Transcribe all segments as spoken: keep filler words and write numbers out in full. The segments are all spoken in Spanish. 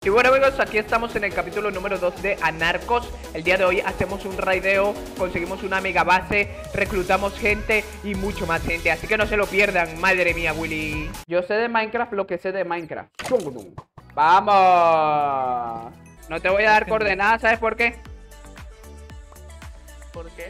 Y bueno amigos, aquí estamos en el capítulo número dos de Anarcos. El día de hoy hacemos un raideo, conseguimos una mega base, reclutamos gente y mucho más gente, así que no se lo pierdan, madre mía Willy. Yo sé de Minecraft lo que sé de Minecraft. ¡Vamos! No te voy a dar coordenadas, ¿sabes por qué? ¿Por qué?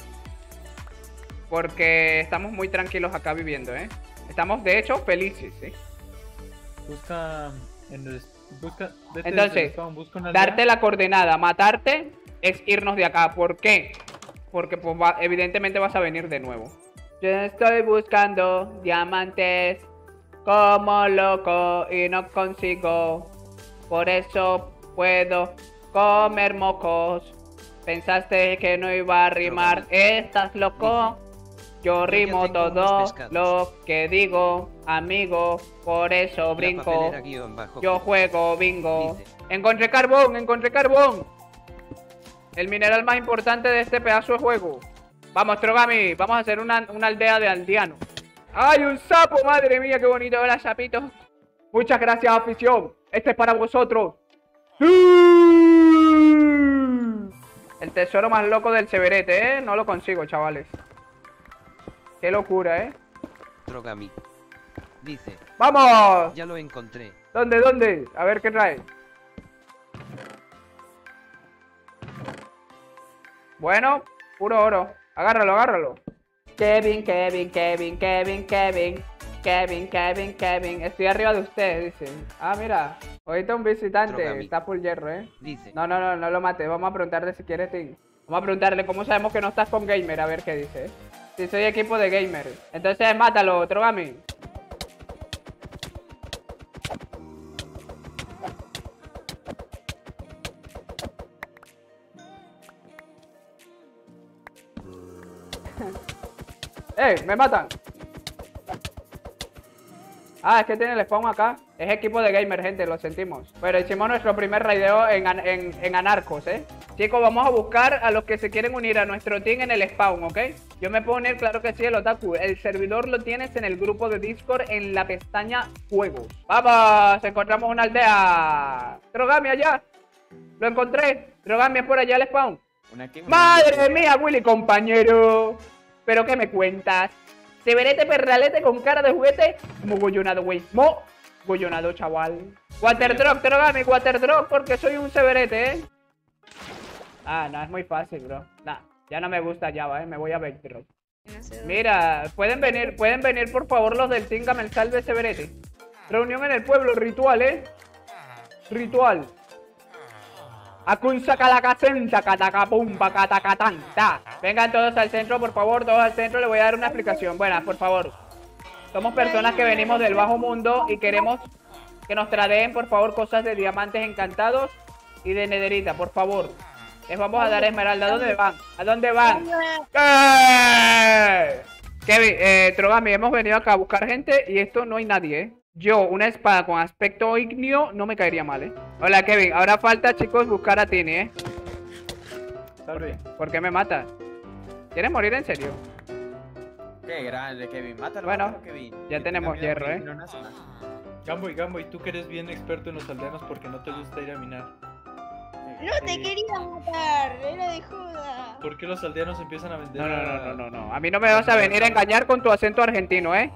Porque estamos muy tranquilos acá viviendo, ¿eh? Estamos de hecho felices, ¿eh? Busca en el... Busca, Entonces, spawn, busca una darte la coordenada, matarte, es irnos de acá. ¿Por qué? Porque pues, va, evidentemente vas a venir de nuevo. Yo estoy buscando diamantes como loco y no consigo. Por eso puedo comer mocos. Pensaste que no iba a rimar. ¿Estás loco? Yo rimo todo lo que digo, amigo, por eso brinco. Yo juego bingo. Encontré carbón, encontré carbón. El mineral más importante de este pedazo de juego. Vamos, Trogami, vamos a hacer una, una aldea de aldeanos. ¡Ay, un sapo! Madre mía, qué bonito. Hola, sapitos. Muchas gracias, afición. Este es para vosotros. El tesoro más loco del Severete, ¿eh? No lo consigo, chavales. Qué locura, ¿eh? Trogami dice: ¡vamos! Ya lo encontré. ¿Dónde, dónde? A ver qué trae. Bueno, puro oro. Agárralo, agárralo. Kevin, Kevin, Kevin, Kevin, Kevin. Kevin, Kevin, Kevin. Estoy arriba de usted, dice. Ah, mira. Ahorita un visitante. Trogami. Está full hierro, ¿eh? Dice. No, no, no, no lo mate. Vamos a preguntarle si quiere team. Vamos a preguntarle cómo sabemos que no estás con gamer. A ver qué dice, ¿eh? Si soy equipo de gamer. Entonces mátalo, Trogami. ¡Eh! ¡Me matan! Ah, es que tiene el spawn acá. Es equipo de gamer, gente, lo sentimos. Pero hicimos nuestro primer raideo en, en, en Anarcos, ¿eh? Chicos, vamos a buscar a los que se quieren unir a nuestro team en el spawn, ¿ok? Yo me puedo unir, claro que sí, el Otaku. El servidor lo tienes en el grupo de Discord en la pestaña Juegos. ¡Vamos! Encontramos una aldea. Trogami allá. Lo encontré. Trogami es por allá el spawn. Una ¡madre mía, Willy, compañero! ¿Pero qué me cuentas? Severete perralete con cara de juguete. Mogollonado, güey. Mogollonado, chaval. Waterdrop, Trogami, Waterdrop, porque soy un severete, ¿eh? Ah, no, es muy fácil, bro. Nah, ya no me gusta Java, ¿eh? Me voy a Backdrop. Mira, pueden venir, pueden venir por favor los del Team Camel Salve Severete. Reunión en el pueblo, ritual, ¿eh? Ritual. Acunza calacacenta, catacapumpa, catacatanta. Vengan todos al centro, por favor, todos al centro. Le voy a dar una explicación. Buenas, por favor. Somos personas que venimos del bajo mundo y queremos que nos tradeen, por favor, cosas de diamantes encantados y de nederita, por favor. Les vamos a dar esmeralda. ¿A dónde van? ¿A dónde van? ¡Eh! Kevin, eh, Trogami, hemos venido acá a buscar gente y esto no hay nadie, ¿eh? Yo, una espada con aspecto ignio, no me caería mal, ¿eh? Hola, Kevin. Ahora falta, chicos, buscar a Tini, ¿eh? Salve. ¿Por qué me matas? ¿Quieres morir en serio? Qué grande, Kevin. Mátalo, bueno, mátalo, Kevin. ya Que tenemos tenga hierro, miedo, ¿eh? no nace más. Gamboy, Gamboy, tú que eres bien experto en los aldeanos porque no te gusta ir a minar. No te Sí. quería matar, era de joda. ¿Por qué los aldeanos empiezan a vender? No, no, no, a- no, no, no. A mí no me vas a venir a engañar con tu acento argentino, ¿eh?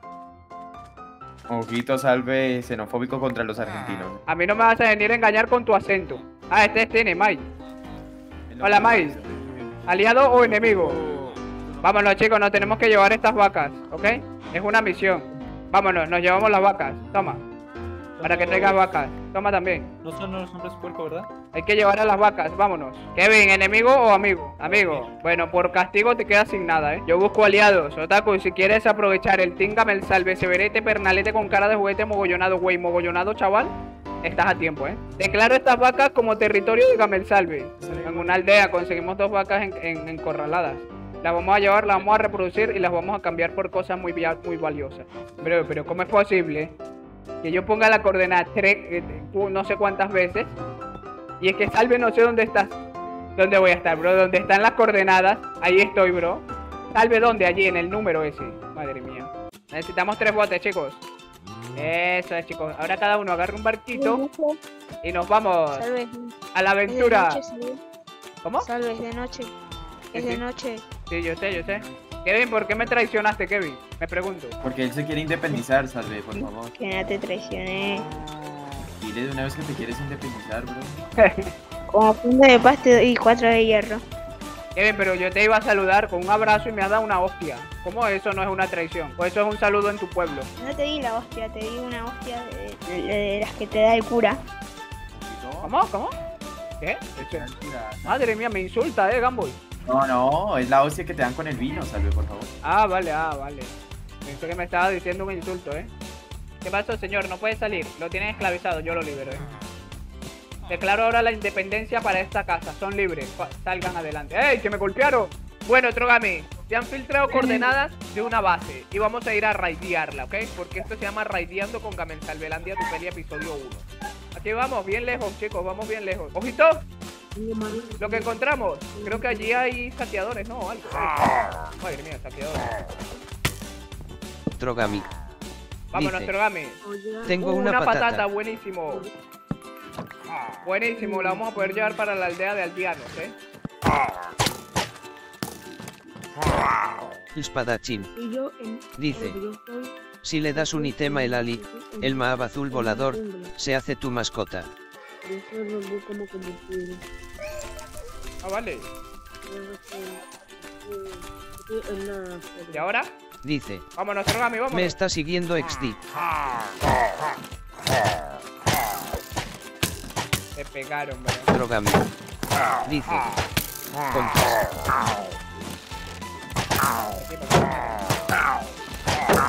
Ojito salve xenofóbico contra los argentinos. A mí no me vas a venir a engañar con tu acento. Ah, este es Tini, Mai. Hola, Mai. ¿Aliado o enemigo? Vámonos, chicos, nos tenemos que llevar estas vacas, ¿ok? Es una misión. Vámonos, nos llevamos las vacas. Toma. Para que traigas vacas. Toma también. No son los hombres puerco, ¿verdad? Hay que llevar a las vacas, vámonos. Kevin, ¿enemigo o amigo? Amigo. Bueno, por castigo te quedas sin nada, ¿eh? Yo busco aliados. Otaku, si quieres aprovechar el Team Camel Salve Severete pernalete con cara de juguete mogollonado, güey, mogollonado, chaval, estás a tiempo, ¿eh? Declaro estas vacas como territorio de Camel Salve. En una aldea conseguimos dos vacas en, en, encorraladas. Las vamos a llevar, las vamos a reproducir y las vamos a cambiar por cosas muy, muy valiosas. Pero, pero, ¿cómo es posible que yo ponga la coordenada tres, eh, no sé cuántas veces? Y es que Salve no sé dónde estás. ¿Dónde voy a estar, bro? ¿Dónde están las coordenadas? Ahí estoy, bro. Salve, ¿dónde? Allí, en el número ese. Madre mía. Necesitamos tres botes, chicos. Eso es, chicos. Ahora cada uno agarra un barquito y nos vamos Salve. a la Es de aventura. noche, salve. ¿Cómo? Salve, es de noche. Es Sí, de sí. noche. Sí, yo sé, yo sé. Kevin, ¿por qué me traicionaste, Kevin? Me pregunto. Porque él se quiere independizar, Salve, por favor. Que no te traicioné. Dile de una vez que te quieres independizar, bro. Como punto de paz te doy cuatro de hierro. Kevin, pero yo te iba a saludar con un abrazo y me has dado una hostia. ¿Cómo eso no es una traición? Pues eso es un saludo en tu pueblo. No te di la hostia, te di una hostia de, de- de las que te da el cura. ¿Cómo? ¿Cómo? ¿Qué? Eso- Mentira. Madre mía, me insulta, eh, Gamboy. No, no, es la hostia que te dan con el vino, Salve, por favor. Ah, vale, ah, vale. Pensé que me estaba diciendo un insulto, ¿eh? ¿Qué pasó, señor? No puede salir. Lo tienen esclavizado, yo lo libero, ¿eh? Declaro ahora la independencia para esta casa. Son libres. Pa- Salgan adelante. ¡Ey, que me golpearon! Bueno, Trogami, te han filtrado coordenadas de una base y vamos a ir a raidearla, ¿ok? Porque esto se llama Raideando con Gamen Salvelandia, tu peli episodio uno. Aquí vamos, bien lejos, chicos, vamos bien lejos. ¡Ojito! Lo que encontramos. Creo que allí hay saqueadores, ¿no? O algo. Madre mía, saqueadores. Trogami. Vámonos, Dice, Trogami. Tengo Uh, una, patata. buenísimo. Buenísimo, la vamos a poder llevar para la aldea de aldeanos, ¿eh? Espadachín. Dice, si le das un ítem a el Ali, el Maab azul volador, se hace tu mascota. Ah, vale. ¿Y ahora? Dice, Vámonos, Trogami, vámonos. me está siguiendo X D. Te pegaron, bro. Trogami. Dice, contas. Aquí, por favor.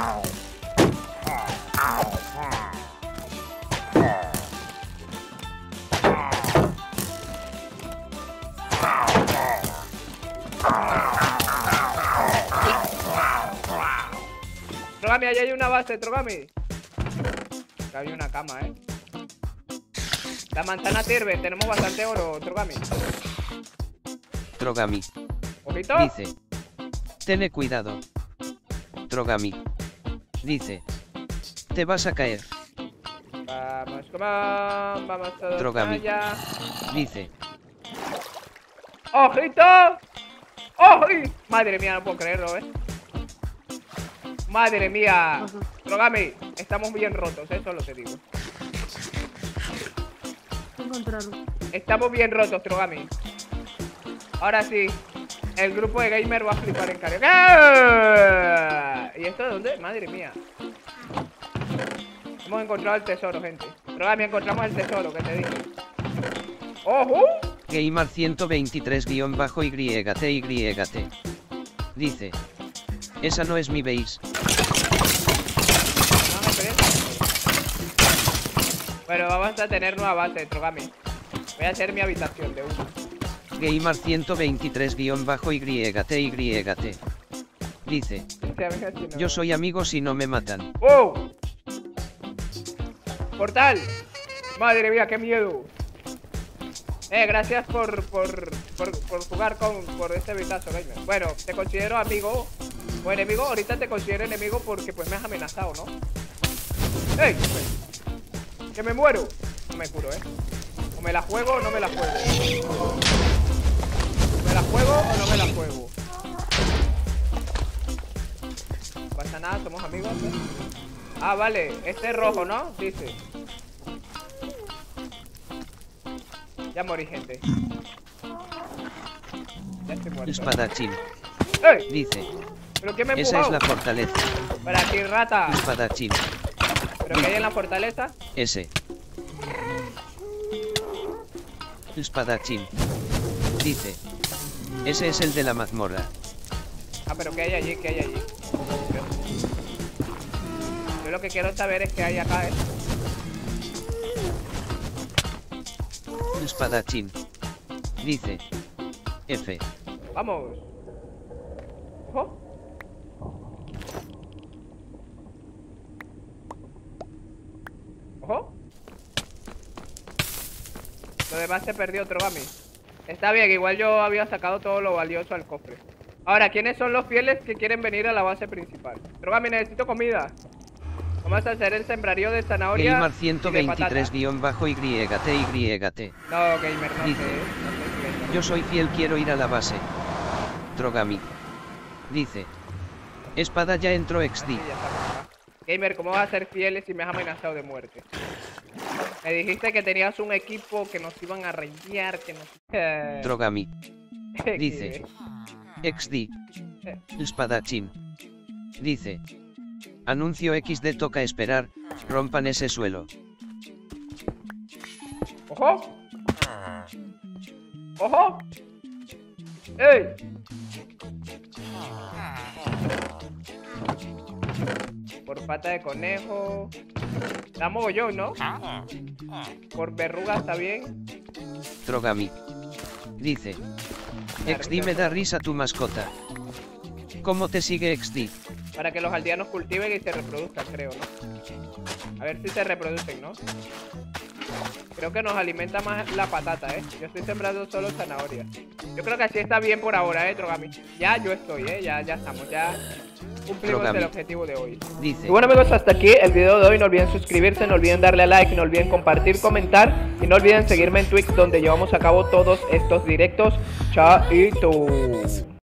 Trogami, ahí hay una base, Trogami. Acá hay una cama, eh. La manzana sirve, tenemos bastante oro, Trogami. Trogami. Ojito. Dice, ten cuidado. Trogami. Dice, te vas a caer. Vamos, come on, vamos todos Trogami. allá. Dice, ¡Ojito! ¡Oji! Madre mía, no puedo creerlo, ¿eh? Madre mía. Trogami, estamos bien rotos, ¿eh? Solo te digo. Estamos bien rotos, Trogami. Ahora sí, el grupo de gamer va a flipar en karaoke. ¡Ah! ¿Y esto de dónde? Madre mía. Hemos encontrado el tesoro, gente. Trogami, encontramos el tesoro, que te dije. ¡Ojo! Gamer ciento veintitrés guión bajo Y T Y T. Dice, esa no es mi base. No me parece. Bueno, vamos a tener nueva base, Trogami. Voy a hacer mi habitación de uno. Gamer ciento veintitrés guión bajo Y T Y T. Dice, Este, a ver si no- yo soy amigo si no me matan. ¡Wow! ¡Portal! Madre mía, qué miedo. Eh, gracias por, por, por, por jugar con, por este vistazo, gamer. Bueno, te considero amigo o enemigo. Ahorita te considero enemigo porque pues me has amenazado, ¿no? ¡Ey! ¡Que me muero! No me curo, ¿eh? O me la juego o no me la juego. ¿Me la juego o no me la juego? No pasa nada, somos amigos, ¿eh? Ah, vale, este es rojo, ¿no? Dice. Ya morí, gente. Ya estoy muerto. Espadachín. ¡Ey! Dice, ¿Pero qué me ha esa es empujado? la fortaleza. Para aquí, rata. Espadachín. ¿Pero qué hay en la fortaleza? Ese. Espadachín. Dice, ese es el de la mazmorra. Ah, pero ¿qué hay allí? ¿Qué hay allí? Yo, yo lo que quiero saber es qué hay acá, ¿eh? Espadachín. Dice, F. Vamos. Ojo. Ojo. Lo demás se perdió, Trogami. Está bien, igual yo había sacado todo lo valioso al cofre. Ahora, ¿quiénes son los fieles que quieren venir a la base principal? Trogami, necesito comida. Vamos a hacer el sembrarío de zanahoria. Gamer ciento veintitrés guión bajo Y T Y T. No, Gamer, no Dice, sé. No sé yo soy fiel, quiero ir a la base. Drogami. Dice. Espada ya entró X D. Así ya estamos acá. Gamer, ¿cómo vas a ser fiel si me has amenazado de muerte? Me dijiste que tenías un equipo que nos iban a rayar, que nos... Drogami. Dice. X D. Espadachín. Dice. Anuncio X D, toca esperar, rompan ese suelo. ¡Ojo! ¡Ojo! ¡Ey! Por pata de conejo. Da mogollón, ¿no? Por verruga está bien. Drogami. Dice. X D, me da risa tu mascota. ¿Cómo te sigue X D? Para que los aldeanos cultiven y se reproduzcan, creo, ¿no? A ver si se reproducen, ¿no? Creo que nos alimenta más la patata, ¿eh? Yo estoy sembrando solo zanahoria. Yo creo que así está bien por ahora, ¿eh, Drogami? Ya yo estoy, ¿eh? Ya, ya estamos, ya cumplimos Drogami. el objetivo de hoy. Dice. Y bueno, amigos, hasta aquí el video de hoy. No olviden suscribirse, no olviden darle a like, no olviden compartir, comentar. Y no olviden seguirme en Twitch, donde llevamos a cabo todos estos directos. Chaito.